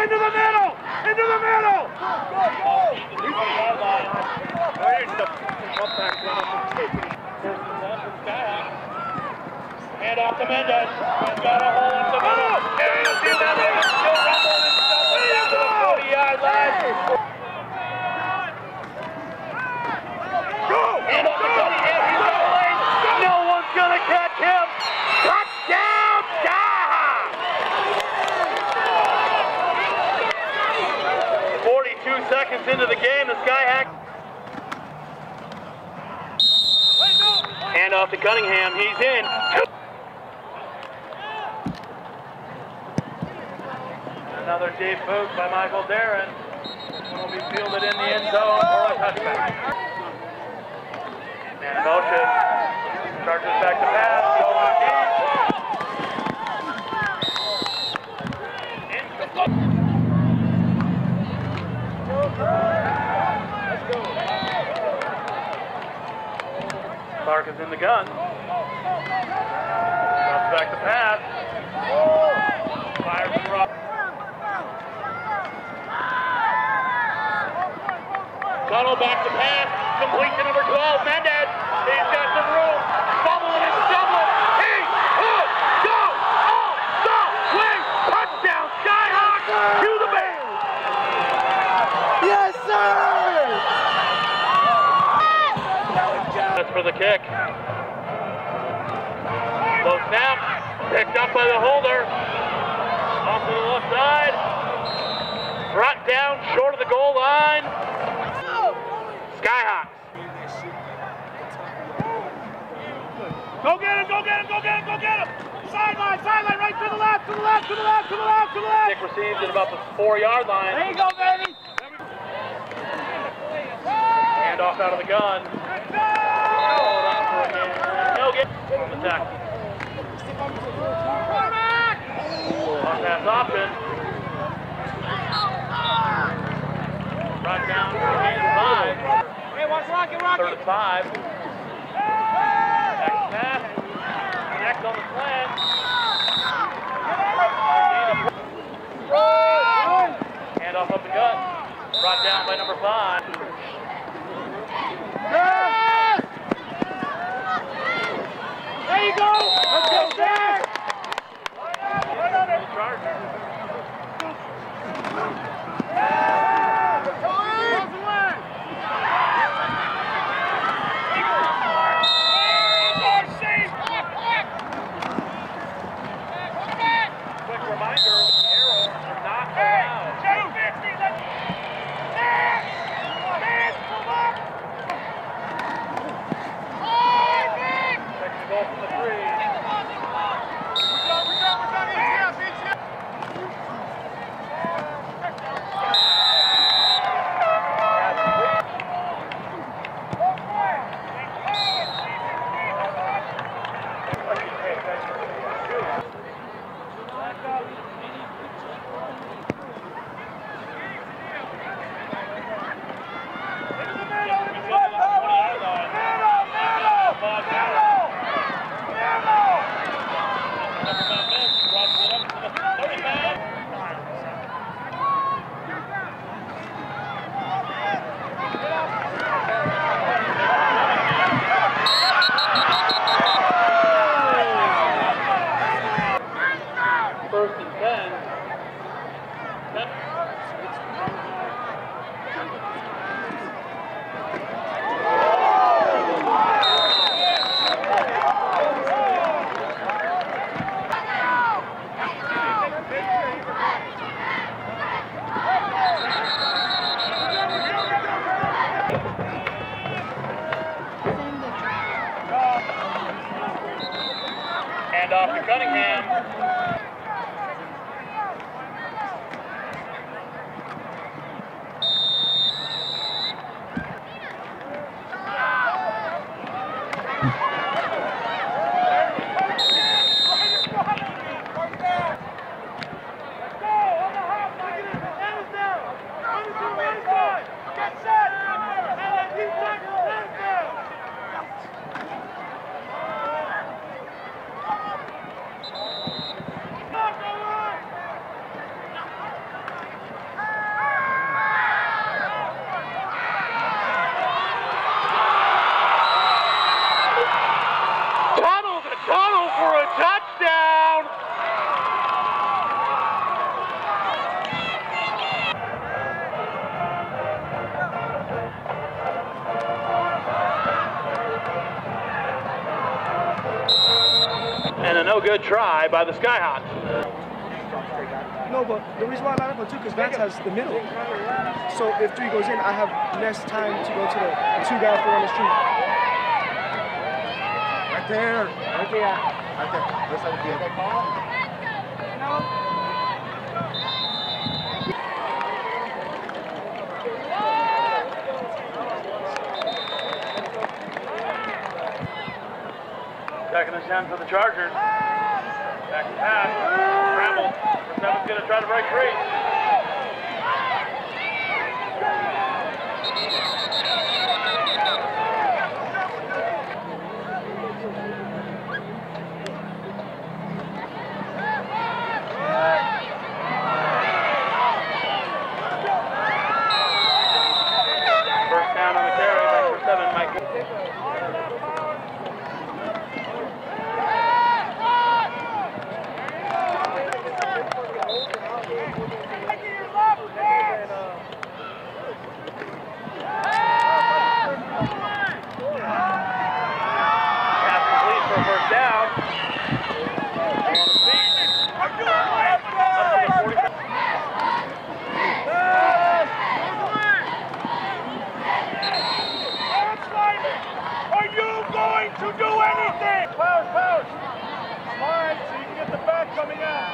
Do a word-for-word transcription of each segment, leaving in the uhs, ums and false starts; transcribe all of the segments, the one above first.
Into the middle! Into the middle! Go, go, go! Hand off to Mendez. He's got a hole in the middle. And you see Mendez still rumbling himself down to the forty-yard line. Go! Hand off to Cunningham. He's rolling. No one's going to catch him. Touchdown, Skyhawks! forty-two seconds into the game, the Skyhawks. Hand off to Cunningham. He's in. Another deep boot by Michael Darren. Will be fielded in the end zone for a touchback. And motion. Chargers back to pass. Going deep. Clark is in the gun. Drops back to pass. Fires and drops. Tuttle back to pass. Complete to number twelve, Mendez. He's got some room. Fumbling and stumbling. He could go all the way. Touchdown, Skyhawks to the Bears. Yes, sir! That's for the kick. Low snap. Picked up by the holder. Off to the left side. Brought down short of the goal line. Skyhawks. Go get him, go get him, go get him, go get him! Sideline, sideline, right to the left, to the left, to the left, to the left, to the left! Kick received at about the four-yard line. There you go, baby! Hand off out of the gun. No, get on the tackle. On pass option. Brought down to the gain of five. Hey, watch Rocket, Rocket! Third and five. Next pass. Next on the slant. Hand off up the gut. Brought down by number five. There you go! Let's go, Jack! Chargers. Quick reminder, arrows are not allowed. Takes the goal from the three. First and ten. Hand off to Cunningham. good try by the Skyhawks. No, but the reason why I line up on two because Vance has the middle. So if three goes in, I have less time to go to the, the two guys that are on the street. Right there. Right there. Right there. This side of the field. Second and ten for the Chargers. Back to pass. Scramble. Seven's going to try to break free. First down on the carry. Back for seven, Mike. Coming out.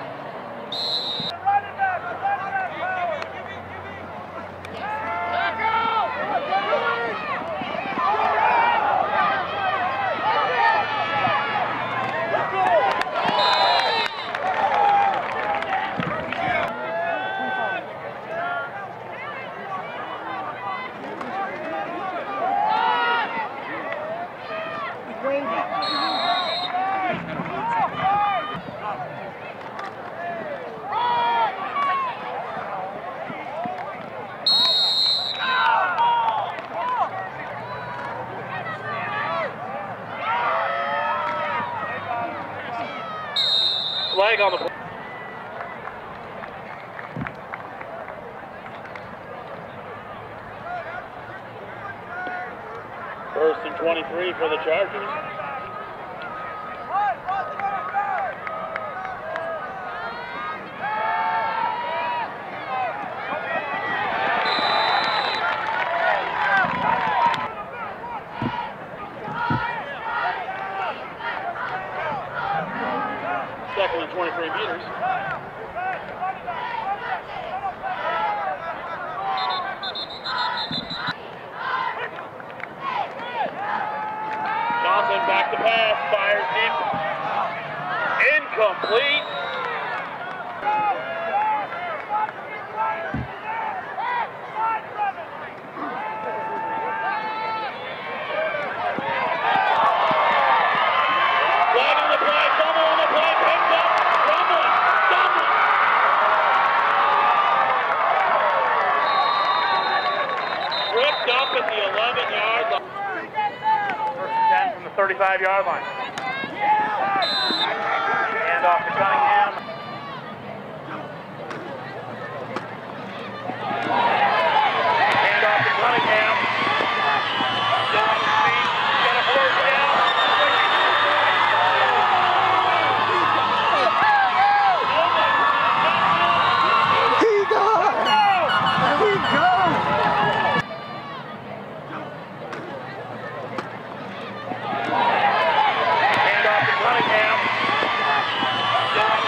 Flag on the play. First and twenty-three for the Chargers. Second and twenty-three meters. Johnson back to pass, fires deep. Incomplete. Up at the eleven yard line. First and ten from the thirty-five yard line. Hand off to Cunningham. Hand off to Cunningham. Still on his feet. Got a first down. He got it! He got it! Hand off to Cunningham. Still on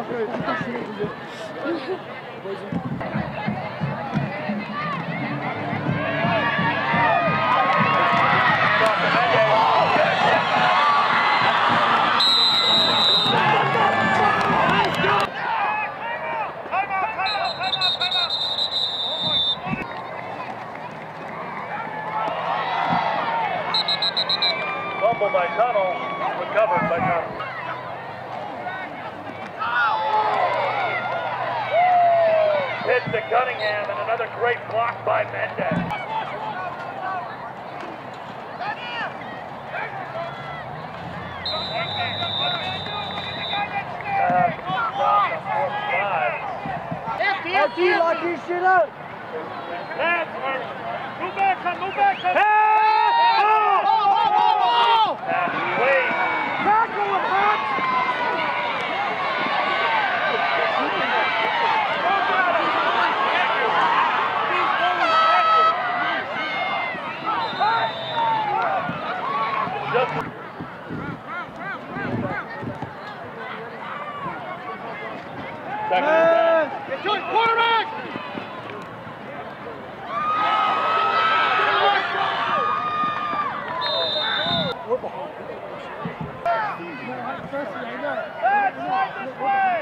Fumble by Tunnel, recovered by Tunnel. Hit to Cunningham and another great block by Mendez. Empty, lock your shit up. Pass, move back, son, move back, son. Wait. Tackle him, Max. Just second and ten. Get to it, quarterback! That's right this way!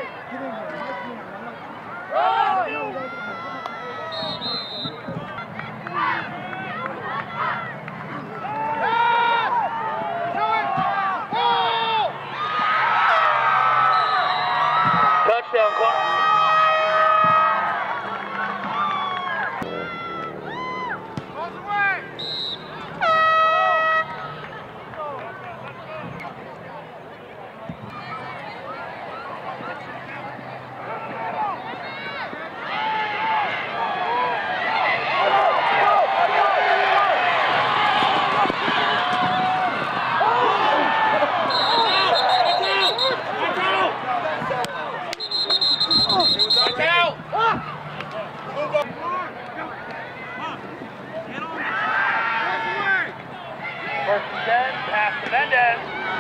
Touchdown clock. First and ten, pass to Mendez.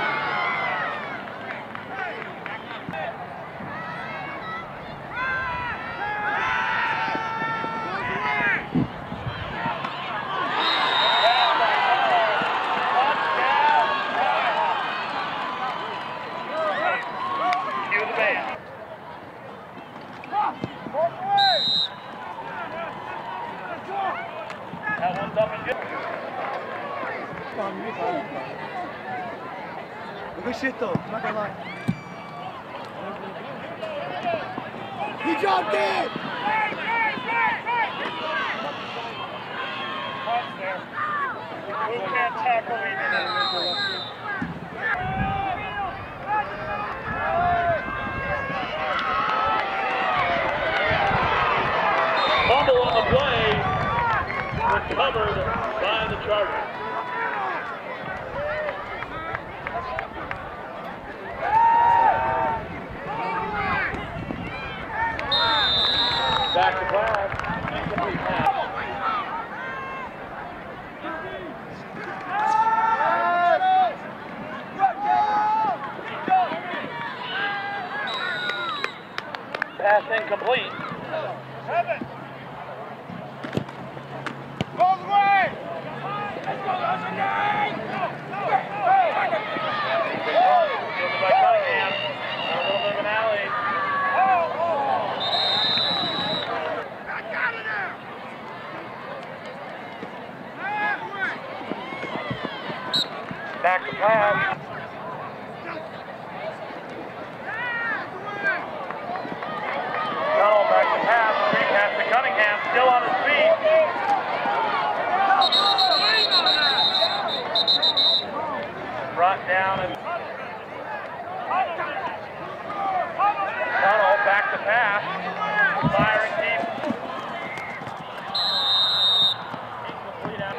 Cue the band. That one's up and good. Good shit though, not gonna lie. He dropped it! Who can't tackle either? Fumble on the play, recovered by the Chargers. Back to pass, incomplete pass. Pass incomplete. Seven. Goes away. Let's go, Fielded by Cunningham. A little bit of an alley. Back to pass. Tunnel back to pass. Screen pass to Cunningham. Still on his feet. Brought down and Tunnel back to pass. Firing deep. Incomplete out.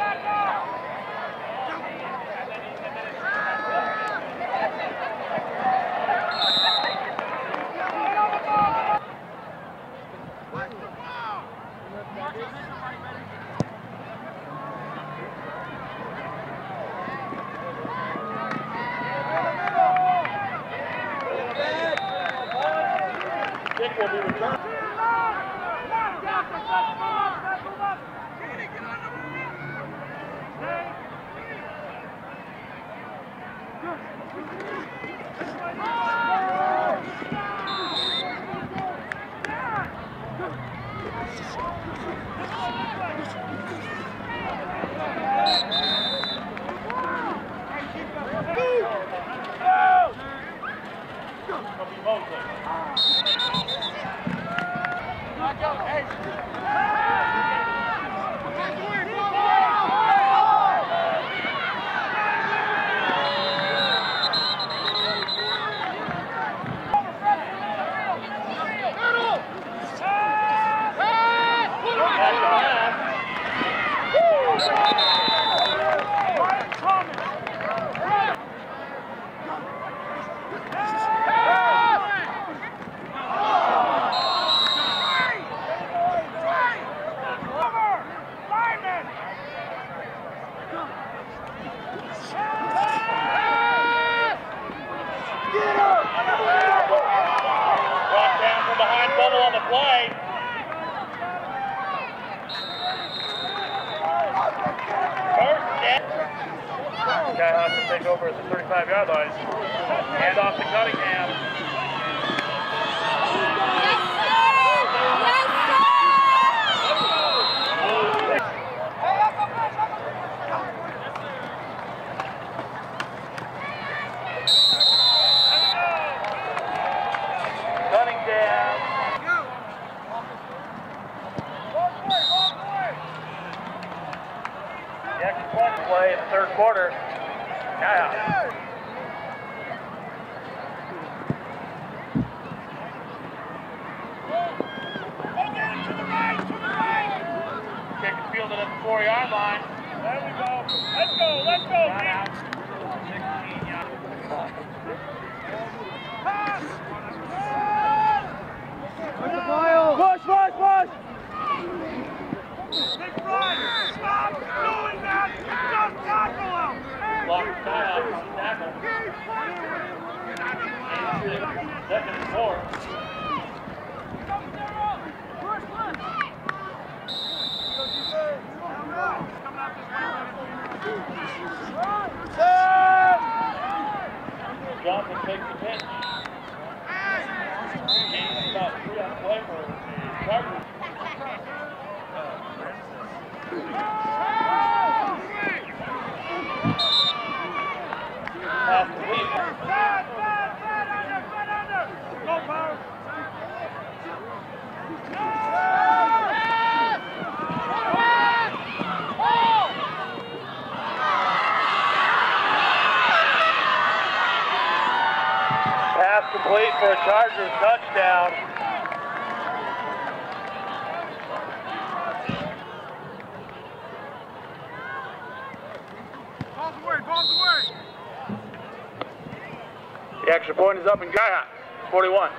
Kick will be returned. Skyhawk will take over at the thirty-five yard line. Hand off to Cunningham. Cunningham. The extra point play in the third quarter. Skyhawk. Kick is fielded at the four yard line. There we go. Let's go, let's go. Right out. sixteen yards. Pass! Push, push, push! Big run! Stop doing that! Just tackle him! Block Skyhawk on the tackle. Second and four. Johnson takes the pitch. Gains about three on play for the Chargers. Pass complete. Bad, bad, bad under, bad under! Go, Power! Pass complete for a Chargers touchdown. Balls away, balls away! The extra point is up in Skyhawk, forty-one.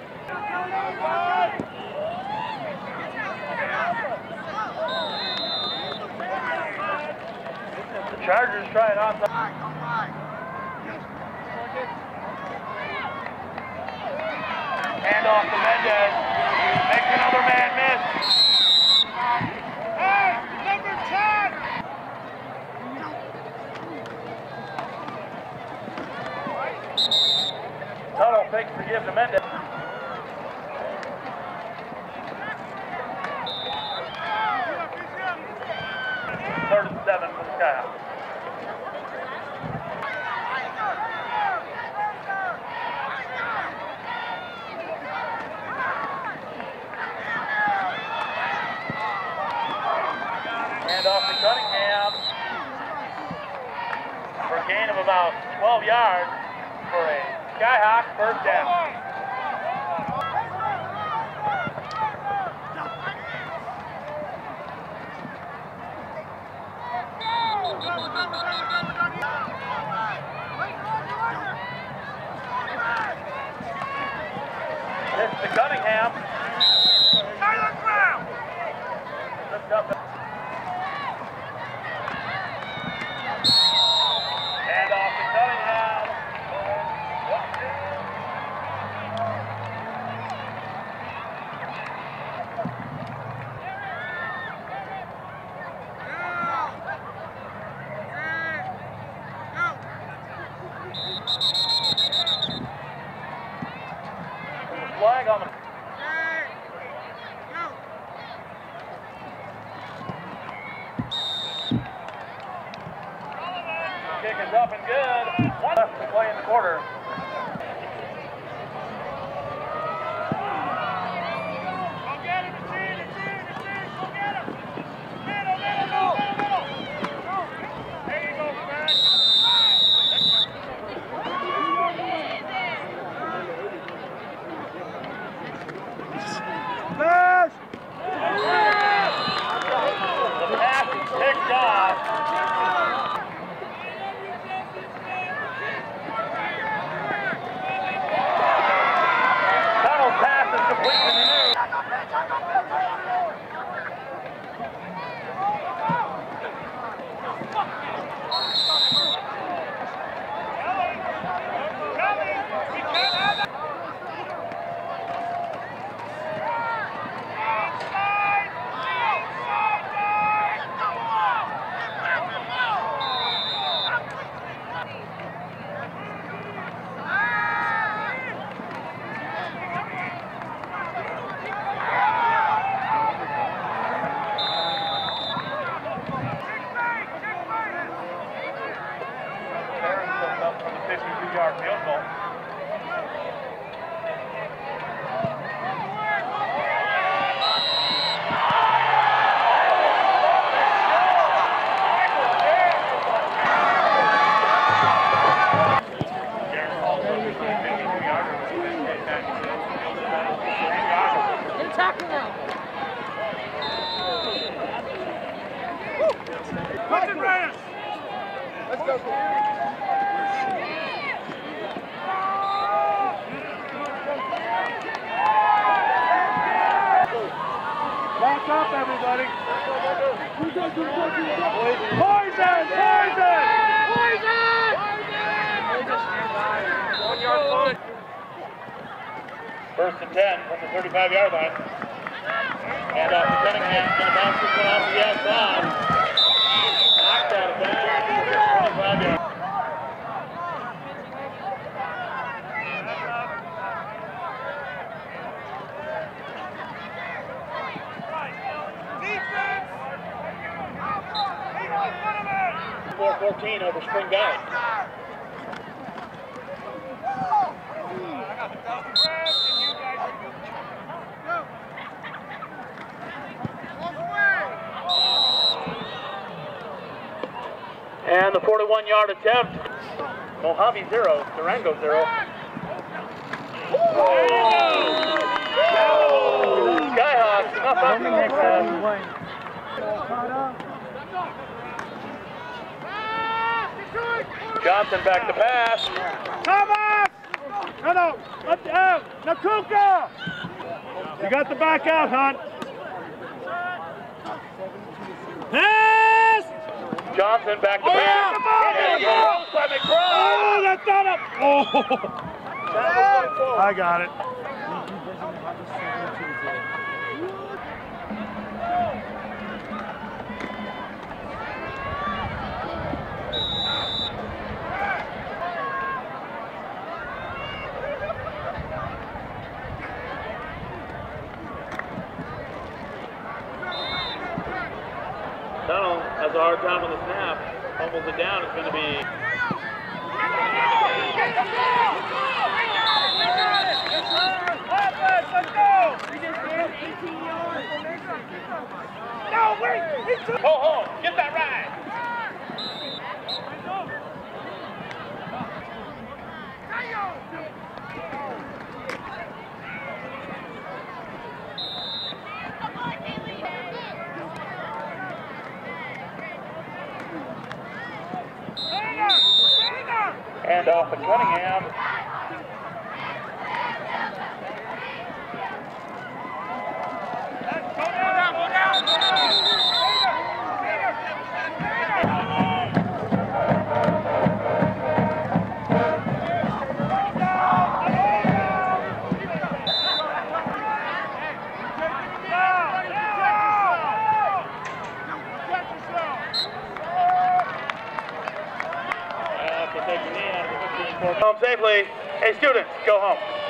The Chargers trying onside. Hand off to Mendez. Makes another man miss. Hey, number ten! Tunnel fakes to give to Mendez. Third and seven for the Skyhawk. Hand off to Cunningham for a gain of about twelve yards for a Skyhawk first down. This to Cunningham. Tyler Brown! Lift up. Hand off to Cunningham. flag on the... Kick is up and good. One left to play in the quarter. fifty-two yard field goal. Let's go. Back up, everybody. Poison! Poison! Poison! One yard line. First and ten from the thirty-five yard line. And off to Cunningham. Going to bounce this one off to the outside. Knocked out of bounds. twenty-five yards. four fourteen over Spring Valley. And the forty-one yard attempt. Mojave zero, Durango zero. Skyhawks, enough up the next one. Johnson back to pass. Thomas! No, no, let the out. Nakuka! You got the back out, Hunt. Pass! Johnson back to Oh, pass. yeah, And throws by McBride. Oh, that's not up. Oh. I got it. Tunnel has a hard time on the snap. Fumbles it down. It's going to be... No, wait! Ho, ho! Get that right! And off to Cunningham. Go down, go down! Home safely. Hey, students, go home.